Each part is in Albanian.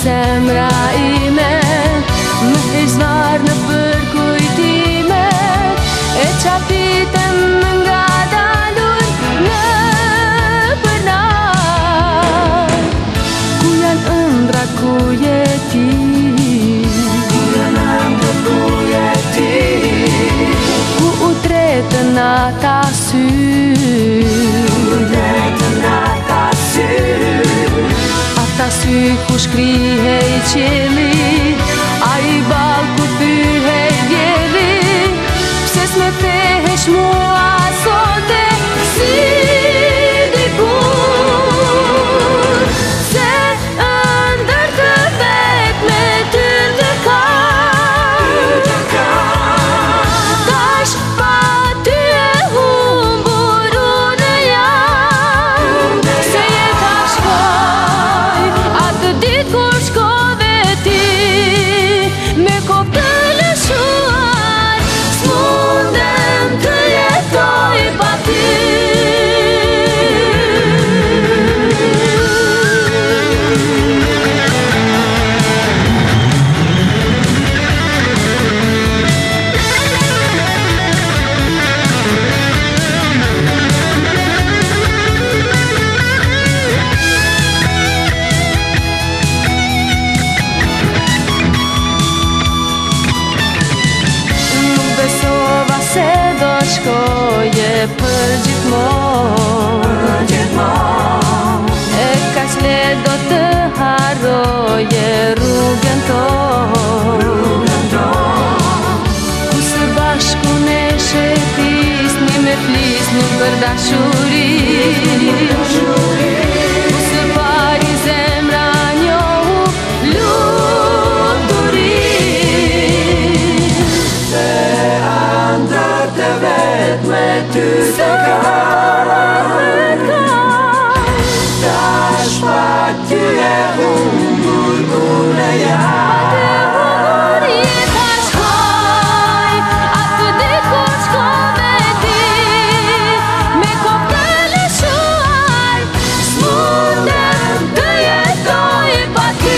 zemra ime, më hezvar në përkujtime, e qapitem nga dalur në përnar. Ku janë ëndra, ku je ti? Ku janë ëndra, ku je ti? Ku u tretën ata sy? Ata sy ku shkrihej qeli, a i bal ku thyhej djeli. Pse s'me thehesh mua sote si dikur? Se ëndër të vet me ty të kam, tash pa ty e humbur unë jam. Se jeta shkoj atë dit kur shkove ti, me kokë të lëshuar, s'mundem të jetoj pa ty. Nuk besova se do shkoje për gjithmonë, e kaq lehtë do të harroje rrugën tonë. Ku së bashku ne shëtisni me flisni për dashuri, ku së pari zemra njohu luturi. Se ëndër të vet me ty të kam, tash pa ty e humbur unë jam. Jeta shkoj atë dit kur shkove ti, me kokë të lëshuar, s'mundem të jetoj pa ty.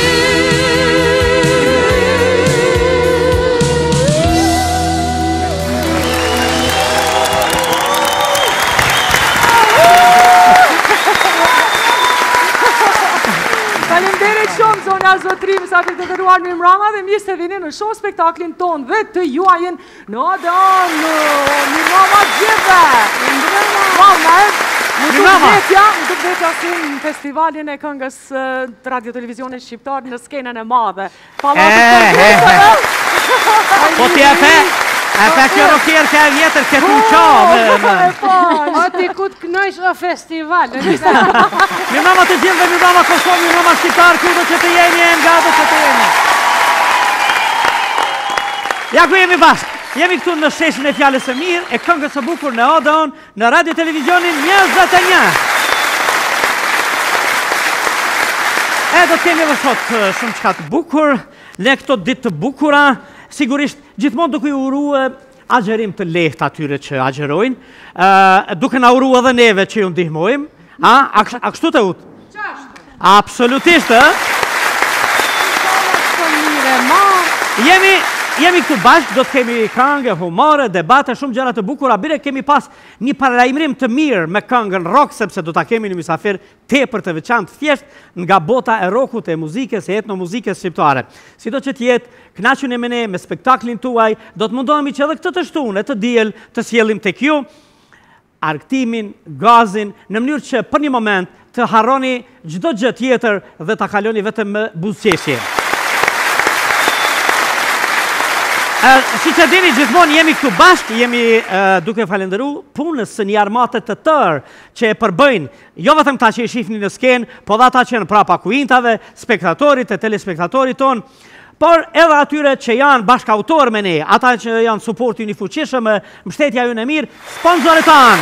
Faleminderit shumë zonja Zotrim, sa të nderuar Mirmrama dhe mirë se vini në show spektaklin ton dhe të juajin në Adon Mirmama gjithë. Më të vetja si në festivalin e këngës të radio televizionit shqiptar në skenën e madhe. Po ti e fe kjo nuk tjerë që e vjetër këtë në qovë. O ti ku të knojsh o festival. Mirmama të gjithë dhe Mirmama Kosovë, Mirmama shqiptar, kudo që të jeni e nga do që të jeni. Ja ku jemi bashkë. Jemi këtu në sheshin e fjallës e mirë, e këngës së bukur në Odeon, në radio televizionin 21. E do të kemi dhe sot shumë qka të bukur, ne këto ditë të bukura, sigurisht gjithmonë duke ju urue agjerim të lehtë atyre që agjerojnë, duke na urue edhe neve që ju ndihmojmë, a kështu të utë? Absolutisht, Jemi këtu bashkë, do të kemi këngë, humore, debate, shumë gjëra të bukura. Bire kemi pas një paralajmërim të mirë me këngën rock, sepse do ta kemi një mysafir tepër të veçantë thjesht nga bota e rockut, e muzikës, e etnomuzikës shqiptare. Sido që t'jetë, kënaquni me ne, me spektaklin tuaj, do të mundohemi që edhe këtë të shtunë, të diel, të sjellim tek ju, argëtimin, gazin, në mënyrë që për një moment të harroni çdo gjë tjetër dhe ta kaloni vetëm me buzëqeshje. Si që dini, gjithmonë jemi këtu bashkë, jemi duke falenderu punës së një armate të tërë që e përbëjnë, jo vetëm ta që e shifni në skenë, po dhe ata që në prapa kuintave, spektatorit e telespektatorit tonë, por edhe atyre që janë bashkautor me ne, ata që janë suporti një fuqishëm, mbështetja ju në mirë, sponsorit tanë.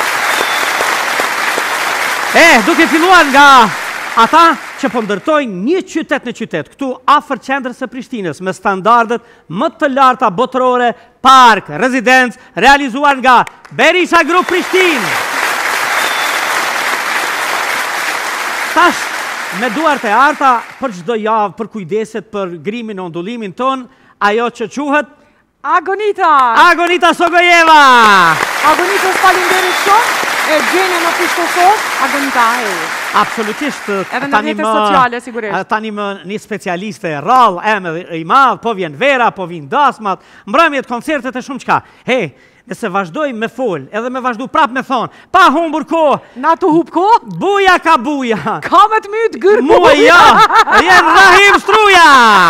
Duke filluar nga ata që po ndërtojnë një qytet në qytet, këtu afër qendrës së Prishtinës, me standardet më të larta botërore, park, rezidencë, realizuar nga Berisha Group Prishtinë. Tash, Me duart e arta për çdo javë, për kujdeset, për grimin, ondullimin ton, ajo që quhet Agonita! Agonita Sogojeva! Agonita falinderit shumë, e gjeni në Kosovë, Agonita e. Absolutisht. Edhe në rrjetet sociale, sigurisht. Tani më një specialiste rall, emër i madh, po vjen vera, po vjen dasmat, mbrëmjet, koncertet e shumë çka. Hey, nëse vazhdoj me fol, edhe me vazhdu prap me thon, pa humbur kohë. Na të hub kohë? Buja ka buja. Kamet myt gër buja. Muja, jen Rahim Struja.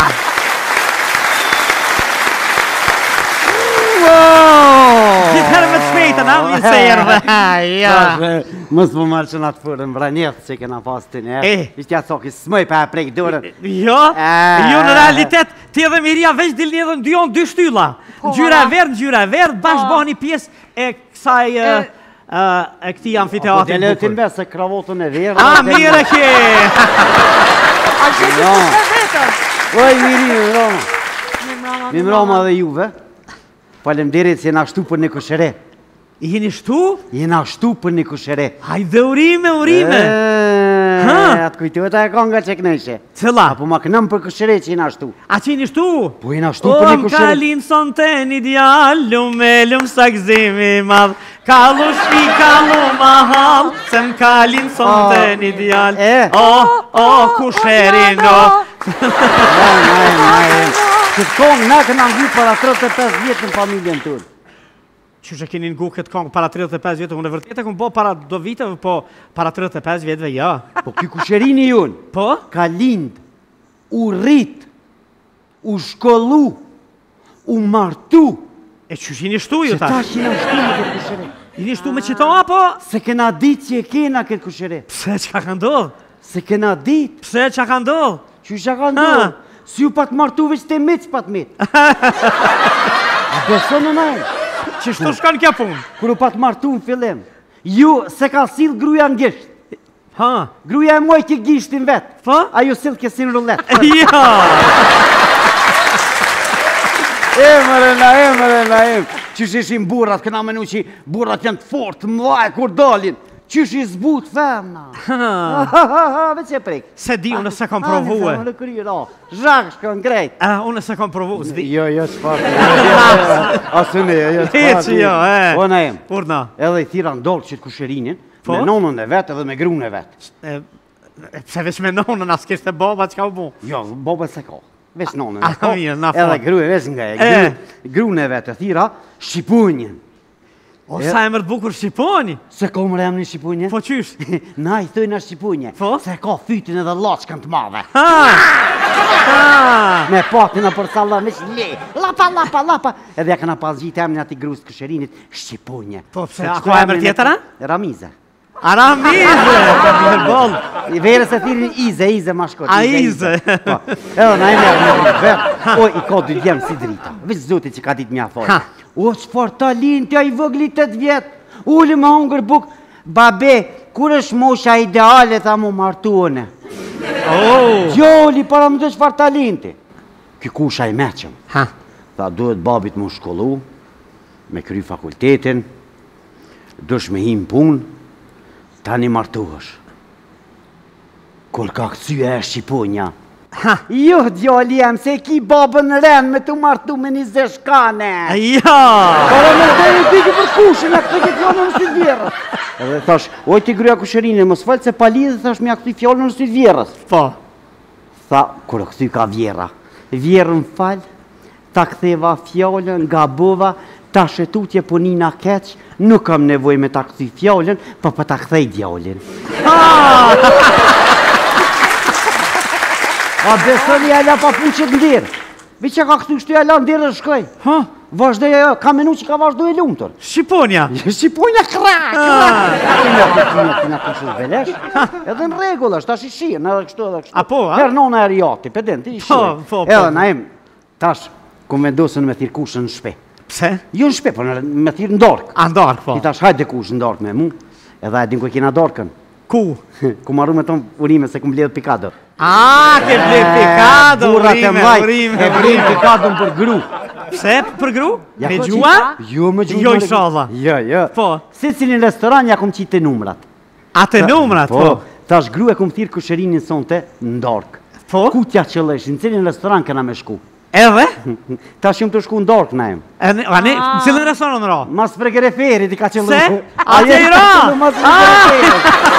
Gjithë herë me të shpejtë, na? Mirë se erë. Ja. Mos më marrë që na të fërën vranjeth që kena pas të një. Ishtë ja thoki, smoj pa e prejkë dorën. Jo, jo në realitet, ti edhe Miria veç dilni edhe ndyon dy shtylla. Gjyra e verdh, bashkë bëhë një pjesë e kësaj e këti amfiteatrit. Dhe le të nbe se kravotën e verdh. A, mire ke! A që të të vetën? Oj, Miri, Roma. Mi Roma dhe juve. Falemderit se jena shtu për një këshere. Jeni shtu? Jena shtu për një këshere. Hajde urime. Atë kujtuet e konga që kënëshe. Cëla? Apo ma kënëm për këshere që jena shtu. A që jeni shtu? Po jena shtu për një Om këshere. kalin son të një djallum, elum sa gzimi madh, kalu shpi, kalu mahal, se m'kalin son të një djall. Kusherin, Që të kongë na këna ngu para 35 vjetë në familjen tërë. Që keni ngu këtë kongë para 35 vjetë, unë e vërtet e këmë po para do viteve, po para 35 vjetëve, ja. Po ky kusherini junë, Po? ka lind, u rrit, u shkollu, u martu. E që jeni shtu ju Se ta? tash jena shtu në këtë kushere. Jeni shtu me qito, apo? Se kena dit që e kena këtë kushere. Pse që ka ndodh? Se kena dit, Pse që ka ndodh? që që ka ndodhë. Si ju pat martu veç të mitës pat mitë. A beso në najnë. Që shtu shkan kja punë? Kër u pat martu në fillim, ju se ka sil gruja në gisht. Ha? Gruja e moj të gishtin vetë. Po? A ju sil kësin rullet. Ja! Emre. Qysh ishim burrat, këna menu që burrat janë të fort, mëdhaj, kur dalin. Qysh i zbut femna. Vec e prek. Se di, unë se kom provue. Në kryra, zhak shkon grejt. Unë se kom provu, zdi. Jo, çfarë. Asune, jo, Hiç, jo, Po na jem. Urna. Edhe i thira ndolë që të kusherinin, Po? me nonën e vetë edhe me grunë e vetë. Pse veç me nonën, as kishte baba, që ka u bu? Jo, bobe se ka. Veç nonën Ah, e ka. mirë, na fal. Edhe gruë veç nga e. Grunë e vetë thira, Shqipunjën. O, sa e mërë bukur Shqiponi? Se ka më remni Shqipunje? Po qysh? Na i thëjna Shqipunje. Po? Se ka fytin edhe laçkën të madhe. Ha! Me patin e për sallam, veç le. Lapa. Edhe ja këna pas gjitë emnin ati grusë të kësherinit, Shqipunje. Po, pse, Se a kështu ka emër emrin tjetër, Ramize. Aramize! Ka mirë boll. I verës e thirin Ize ma shkot. A Ize. Po, edhe na e me vetë, o i ka dy djemë si drita. Veç zotit që ka dit mja fort. O, qëfar talin tja i vëgli 8 vjetë. Uli me hongër buk, babe, kur është mosha ideale, tha mu martuone. Gjoli, para më të qëfar talinti. Ky kusha i meqëm. Tha, duhet babit më shkollu, me kry fakultetin, dush me him pun, tani martuhësh. Kol ka këtsyja e Shqiponja. Jo, djali jem, se ki babën ren me të martu me një zeshkane. Ja! Para me dheri piki për kushin, e këtë fjallën në sytë vjerës. Edhe thash, oj ti gruja kusherinë, mos falë se pali dhe thash me a këtë fjallën në sytë vjerës. Po. Tha, kërë këtë ka vjera. Vjerën falë, ta ktheva fjallën, gabova, ta shetutje punina keq, nuk kam nevoj me ta këthy fjallën, pa ta kthej djallin. A besoni e la pa puqet ndirë. Vi që ka këtu shtu e la ndirë dhe shkoj. Vazhdoj e ka menu që ka vazhdoj e lumëtër. Shqiponja? Shqiponja krak! Kina të shës belesh. Edhe në regull është, tash i shirën, edhe kështu edhe kështu. A po, a? Her nona e riati, pedenti, i shirën. Po. Edhe na em, tash, ku vendosën me thirë kushën në shpe. Pse? Jo në shpe, po me thirë në dorkë. A ndark, po. I tash hajde kush në dorkë me mu, edhe e din ku e kina dorkën. Ku? Ku marru me tonë urime se ku mbledhë pikado. A, ke blet pikado, Burrat e maj, urime. e bledhë pikadon për gru. Pse, për gru? Ja, Me ko gjua? Jo, me gjua. Jo, inshallah. Jo. Po. Se cilin restoran ja kom qitë të numrat. A të numrat, po. Tash grua ku më thirr kushërinin sonte në Dork. Po? Ku t'ja qëllesh, në cilin restoran kena me shku? Edhe? Tash jam të shku në Dork na jem. Në cilën restoran në ra? Mas Freghereferit i ka qëllu. Se? Atë i ra! Mas Freghereferit.